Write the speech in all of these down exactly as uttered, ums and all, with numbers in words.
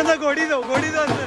अंदर घोड़ी दो, घोड़ी दो अंदर।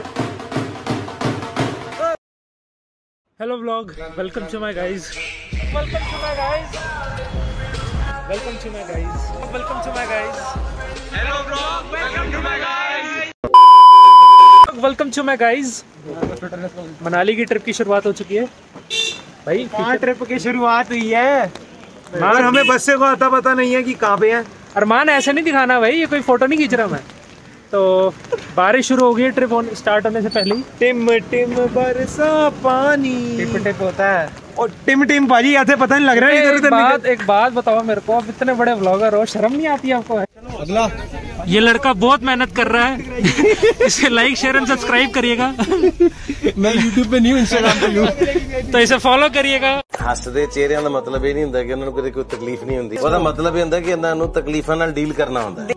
Hello vlog, welcome to my guys, welcome to my guys, welcome to my guys, welcome to my guys, hello vlog, welcome to my guys, welcome to my guys. Manali की trip की शुरुआत हो चुकी है भाई। कहाँ ट्रिप की शुरुआत हुई है और हमें बस से को आता पता नहीं है कि कहाँ पे है। अरमान ऐसे नहीं दिखाना भाई, ये कोई फोटो नहीं खींच रहा मैं। तो बारिश शुरू हो गई है ट्रिप स्टार्ट होने से पहले ही। टिम टिम बरसा पानी टिप टिप होता है और टिम टिम भाजी ऐसे पता नहीं लग रहा है इधर उधर। बात एक बात बताओ मेरे को, आप इतने बड़े व्लॉगर हो, शर्म नहीं आती आपको? अगला ये लड़का बहुत मेहनत कर रहा है, इसे लाइक शेयर एंड सब्सक्राइब करिएगा। मैं यूट्यूब पे नहीं हूँ, इंस्टाग्राम पे हूँ, तो इसे फॉलो करिएगा। हसदे चेहरिਆਂ ਦਾ ਮਤਲਬ ਇਹ ਨਹੀਂ ਹੁੰਦਾ ਕਿ ਉਹਨਾਂ ਨੂੰ ਕਦੇ ਕੋਈ ਤਕਲੀਫ ਨਹੀਂ ਹੁੰਦੀ, ਉਹਦਾ ਮਤਲਬ ਇਹ ਹੁੰਦਾ ਕਿ ਇਹਨਾਂ ਨੂੰ ਤਕਲੀਫਾਂ ਨਾਲ ਡੀਲ ਕਰਨਾ ਹੁੰਦਾ।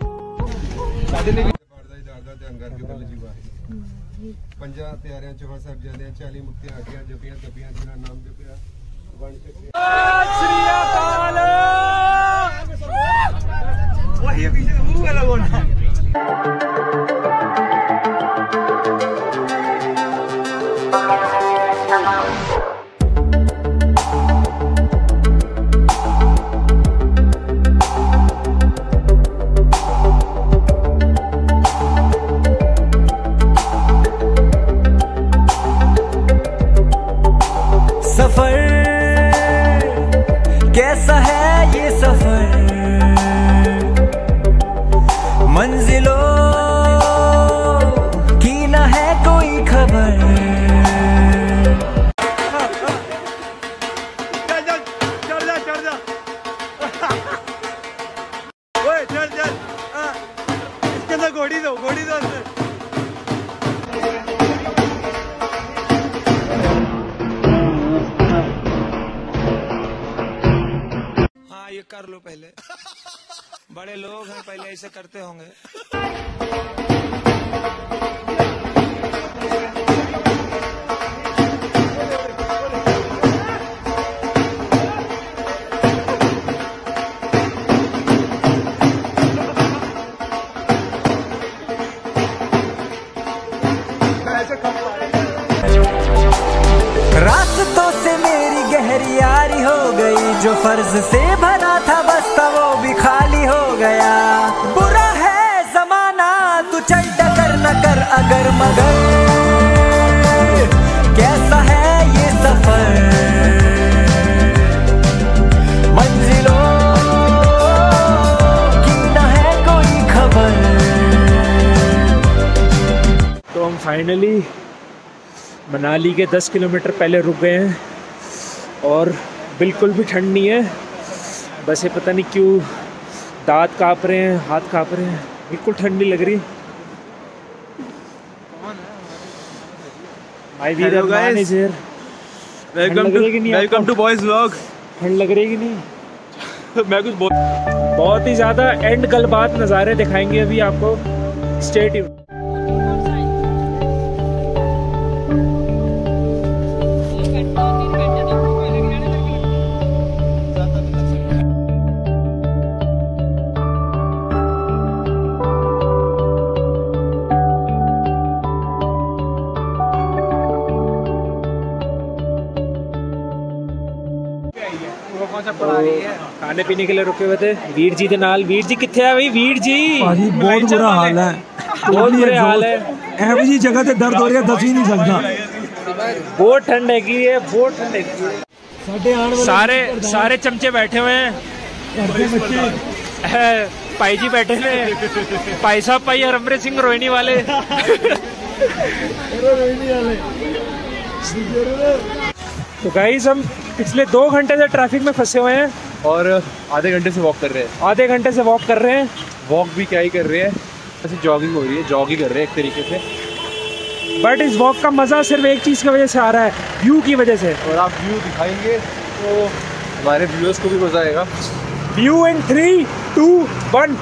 ਪੰਜਾਂ ਪਿਆਰਿਆਂ ਚੋਂ ਸਾਹਿਬ ਜਾਂਦੇ ਚਾਲੀ ਮੁਕਤੀਆਂ ਆ ਗਈਆਂ, ਜਪੀਆਂ ਤਪੀਆਂ ਜਿਨ੍ਹਾਂ ਨਾਮ ਜਪਿਆ ਵੰਡ ਕੇ ਸ੍ਰੀ ਅਕਾਲ। वही पीछे गुरु वाला बोलना। सफर कैसा है ये सफर, मंजिलों की न है कोई खबर। चल चल चढ़ जा चढ़ जा ओए चल चल। इसके अंदर घोड़ी दो, घोड़ी दो अंदर। हाँ ये कर लो पहले, बड़े लोग हैं पहले ऐसे करते होंगे। रास्तों से मेरी गहरी यारी हो गई, जो फर्ज से भरा था बस्ता वो भी खाली हो गया। बुरा है जमाना तू चल टकर न कर अगर मगर, कैसा है ये सफर, मंजिलों की न है कोई खबर। तो हम फाइनली मनाली के दस किलोमीटर पहले रुक गए हैं और बिल्कुल भी ठंड नहीं है। बस ये पता नहीं क्यों दांत काँप रहे हैं, हाथ काँप रहे हैं, बिल्कुल ठंड नहीं लग रही। My dear Armaan is here. Welcome to welcome to boys vlog. ठंड लग रही है कि नहीं? मैं कुछ बोल बहुत ही ज़्यादा एंड गल बात नज़ारे दिखाएंगे अभी आपको, स्टे ट्यून्ड। खाने पीने के लिए रुके हुए थे वीर जी के नाल। वीर जी किथे है भाई? वीर जी बहुत बुरा हाल है, बहुत बुरे हाल है। ऐसी जी जगह ते दर्द हो रहा है, दस ही नहीं सकता। बहुत ठंड है कि ये बहुत ठंड है। सारे सारे चमचे बैठे हुए हैं, भाई जी बैठे हैं, भाई साहब भाई हरमप्रीत सिंह रोहिणी वाले। तो गाइस हम पिछले दो घंटे से ट्रैफिक में फंसे हुए हैं और आधे घंटे से वॉक कर रहे हैं। आधे घंटे से वॉक कर रहे हैं। वॉक भी क्या ही कर रहे हैं, ऐसे जॉगिंग हो रही है, जॉग ही कर रहे हैं एक तरीके से। बट इस वॉक का मज़ा सिर्फ एक चीज़ की वजह से आ रहा है, व्यू की वजह से। और आप व्यू दिखाएंगे तो हमारे व्यूअर्स को भी मज़ा आएगा। View in three two one.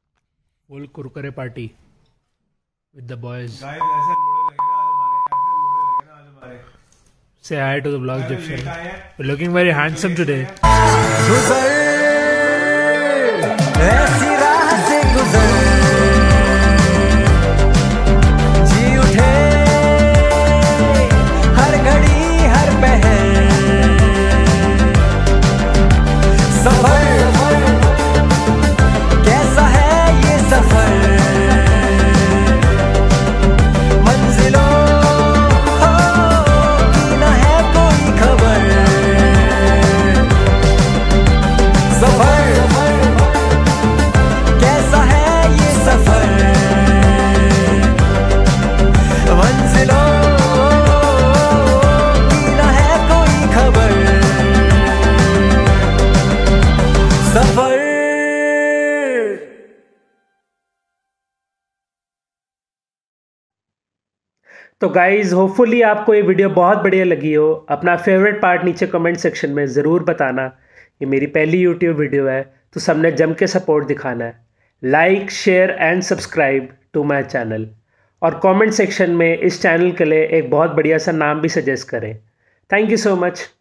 Full Kurkure party with the boys. Guys ऐसे लोड़े लग रहे हैं आज हमारे, ऐसे लोड़े Say hi to the vlog, Egyptian. You're looking very handsome today. गुजर ऐसी राह से गुजर जी उठे हर घड़ी हर पहर सफर कैसा है ये सफर मंजिलों हो की न है कोई खबर सफर कैसा है ये सफर मंजिलों की न है कोई खबर सफर। तो गाइज होपफुली आपको ये वीडियो बहुत बढ़िया लगी हो। अपना फेवरेट पार्ट नीचे कमेंट सेक्शन में ज़रूर बताना। ये मेरी पहली यूट्यूब वीडियो है तो सबने जम के सपोर्ट दिखाना है। Like share and subscribe to my channel और कमेंट सेक्शन में इस चैनल के लिए एक बहुत बढ़िया सा नाम भी सजेस्ट करें। Thank you so much.